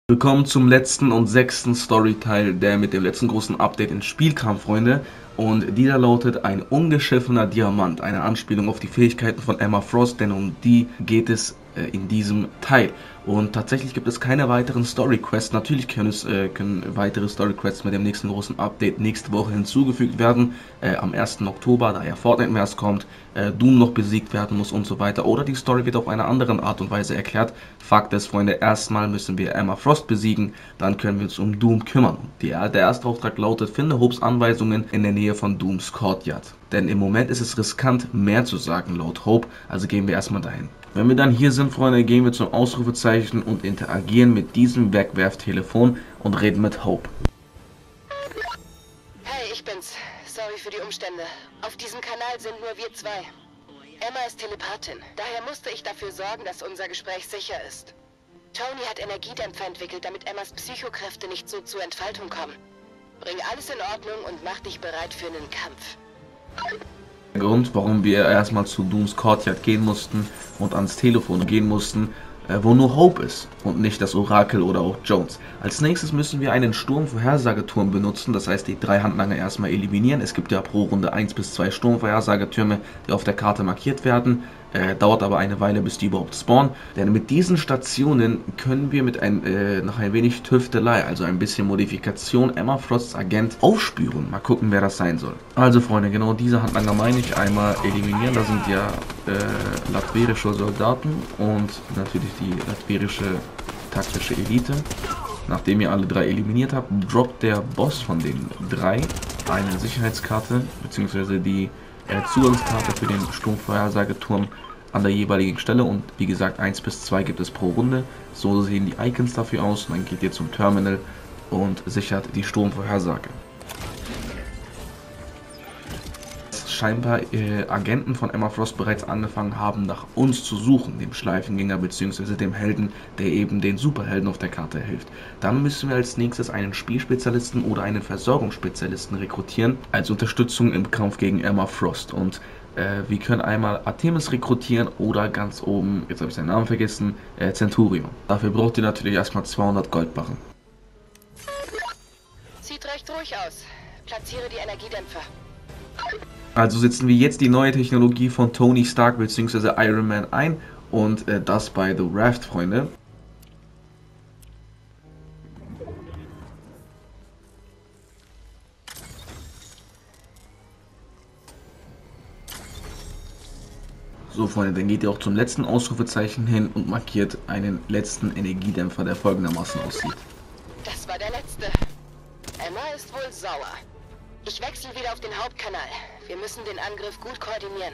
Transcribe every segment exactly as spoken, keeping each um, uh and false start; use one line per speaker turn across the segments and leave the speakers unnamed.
Willkommen zum letzten und sechsten Storyteil, der mit dem letzten großen Update ins Spiel kam, Freunde. Und dieser lautet ein ungeschiffener Diamant, eine Anspielung auf die Fähigkeiten von Emma Frost, denn um die geht es äh, in diesem Teil. Und tatsächlich gibt es keine weiteren Story-Quests. Natürlich können, es, äh, können weitere Story-Quests mit dem nächsten großen Update nächste Woche hinzugefügt werden. Äh, am ersten Oktober, da ja Fortnite mehr kommt, äh, Doom noch besiegt werden muss und so weiter. Oder die Story wird auf eine andere Art und Weise erklärt. Fakt ist, Freunde, erstmal müssen wir Emma Frost besiegen, dann können wir uns um Doom kümmern. Die, der erste Auftrag lautet, finde Hopes Anweisungen in der Nähe von Dooms Courtyard. Denn im Moment ist es riskant, mehr zu sagen laut Hope, also gehen wir erstmal dahin. Wenn wir dann hier sind, Freunde, gehen wir zum Ausrufezeichen und interagieren mit diesem Wegwerftelefon und reden mit Hope.
Hey, ich bin's. Sorry für die Umstände. Auf diesem Kanal sind nur wir zwei. Emma ist Telepathin. Daher musste ich dafür sorgen, dass unser Gespräch sicher ist. Tony hat Energiedämpfer entwickelt, damit Emmas Psychokräfte nicht so zur Entfaltung kommen. Bring alles in Ordnung und mach dich bereit für einen Kampf.
Der Grund, warum wir erstmal zu Dooms Courtyard gehen mussten und ans Telefon gehen mussten, äh, wo nur Hope ist und nicht das Orakel oder auch Jones. Als nächstes müssen wir einen Sturmvorhersageturm benutzen, das heißt die drei Handlanger erstmal eliminieren. Es gibt ja pro Runde eins bis zwei Sturmvorhersagetürme, die auf der Karte markiert werden. Äh, dauert aber eine Weile, bis die überhaupt spawnen. Denn mit diesen Stationen können wir mit ein, äh, nach ein wenig Tüftelei, also ein bisschen Modifikation, Emma Frosts Agent aufspüren. Mal gucken, wer das sein soll. Also Freunde, genau diese Handlanger meine ich. Einmal eliminieren, da sind ja äh, latverische Soldaten und natürlich die latverische taktische Elite. Nachdem ihr alle drei eliminiert habt, droppt der Boss von den drei eine Sicherheitskarte, beziehungsweise die äh, Zugangskarte für den Sturmvorhersageturm an der jeweiligen Stelle. Und wie gesagt, eins bis zwei gibt es pro Runde. So sehen die Icons dafür aus. Und dann geht ihr zum Terminal und sichert die Sturmvorhersage. Scheinbar äh, Agenten von Emma Frost bereits angefangen haben, nach uns zu suchen, dem Schleifengänger bzw. dem Helden, der eben den Superhelden auf der Karte hilft. Dann müssen wir als nächstes einen Spielspezialisten oder einen Versorgungsspezialisten rekrutieren, als Unterstützung im Kampf gegen Emma Frost. Und äh, wir können einmal Artemis rekrutieren oder ganz oben, jetzt habe ich seinen Namen vergessen, äh, Centurion. Dafür braucht ihr natürlich erstmal zweihundert Goldbarren.
Sieht recht ruhig aus. Platziere die Energiedämpfer.
Also setzen wir jetzt die neue Technologie von Tony Stark bzw. Iron Man ein und äh, das bei The Raft, Freunde. So Freunde, dann geht ihr auch zum letzten Ausrufezeichen hin und markiert einen letzten Energiedämpfer, der folgendermaßen aussieht.
Das war der letzte. Emma ist wohl sauer. Ich wechsle wieder auf den Hauptkanal. Wir müssen den Angriff gut koordinieren.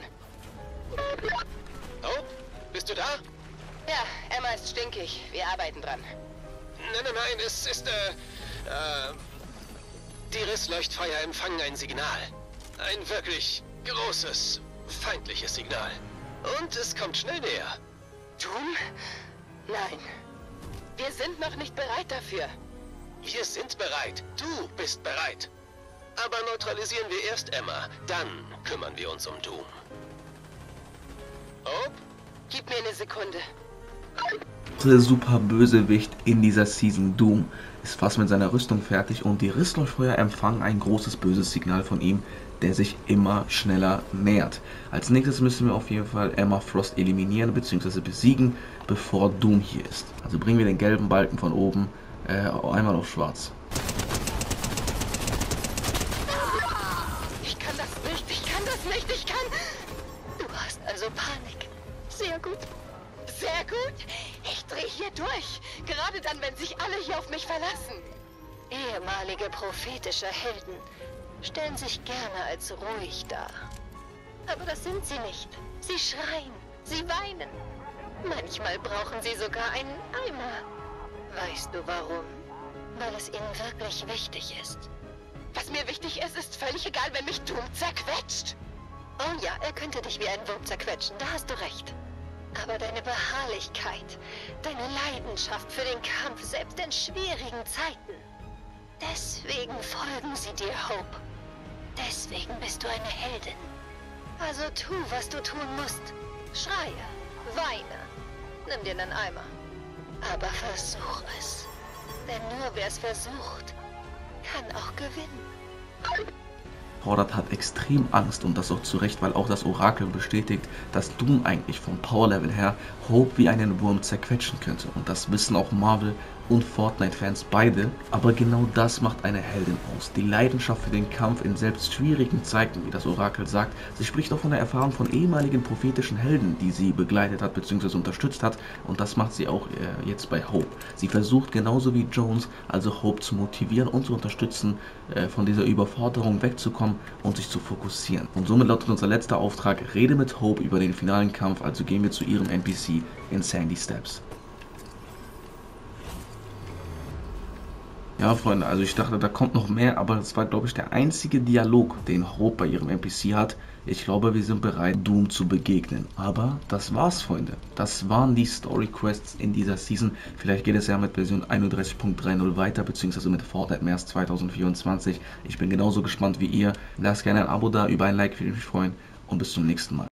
Oh, bist du da?
Ja, Emma ist stinkig. Wir arbeiten dran.
Nein, nein, nein, es ist, äh, äh, die Rissleuchtfeuer empfangen ein Signal. Ein wirklich großes, feindliches Signal. Und es kommt schnell näher.
Doom? Nein. Wir sind noch nicht bereit dafür.
Wir sind bereit. Du bist bereit. Aber neutralisieren wir erst Emma, dann kümmern wir uns um Doom. Oh?
Gib mir eine Sekunde.
Der super Bösewicht in dieser Season, Doom, ist fast mit seiner Rüstung fertig und die Rissleuchtfeuer empfangen ein großes böses Signal von ihm, der sich immer schneller nähert. Als nächstes müssen wir auf jeden Fall Emma Frost eliminieren bzw. besiegen, bevor Doom hier ist. Also bringen wir den gelben Balken von oben äh, einmal auf schwarz.
Nicht, ich kann... Du hast also Panik. Sehr gut. Sehr gut. Ich drehe hier durch. Gerade dann, wenn sich alle hier auf mich verlassen. Ehemalige prophetische Helden stellen sich gerne als ruhig dar. Aber das sind sie nicht. Sie schreien. Sie weinen. Manchmal brauchen sie sogar einen Eimer. Weißt du warum? Weil es ihnen wirklich wichtig ist. Was mir wichtig ist, ist völlig egal, wenn mich Doom zerquetscht. Oh ja, er könnte dich wie ein Wurm zerquetschen, da hast du recht. Aber deine Beharrlichkeit, deine Leidenschaft für den Kampf, selbst in schwierigen Zeiten. Deswegen folgen sie dir, Hope. Deswegen bist du eine Heldin. Also tu, was du tun musst. Schreie, weine, nimm dir einen Eimer. Aber versuch es. Denn nur wer es versucht, kann auch gewinnen.
Hordak hat extrem Angst und das auch zu Recht, weil auch das Orakel bestätigt, dass Doom eigentlich vom Powerlevel her Hope wie einen Wurm zerquetschen könnte. Und das wissen auch Marvel und Fortnite-Fans beide. Aber genau das macht eine Heldin aus. Die Leidenschaft für den Kampf in selbst schwierigen Zeiten, wie das Orakel sagt. Sie spricht auch von der Erfahrung von ehemaligen prophetischen Helden, die sie begleitet hat bzw. unterstützt hat. Und das macht sie auch äh, jetzt bei Hope. Sie versucht genauso wie Jones, also Hope zu motivieren und zu unterstützen, äh, von dieser Überforderung wegzukommen und sich zu fokussieren. Und somit lautet unser letzter Auftrag: Rede mit Hope über den finalen Kampf, also gehen wir zu ihrem N P C in Sandy Steps. Ja, Freunde, also ich dachte, da kommt noch mehr, aber das war, glaube ich, der einzige Dialog, den Hope bei ihrem N P C hat. Ich glaube, wir sind bereit, Doom zu begegnen. Aber das war's, Freunde. Das waren die Story Quests in dieser Season. Vielleicht geht es ja mit Version einunddreißig Punkt dreißig weiter, beziehungsweise mit Fortnite März zweitausendvierundzwanzig. Ich bin genauso gespannt wie ihr. Lasst gerne ein Abo da, über ein Like würde ich mich freuen und bis zum nächsten Mal.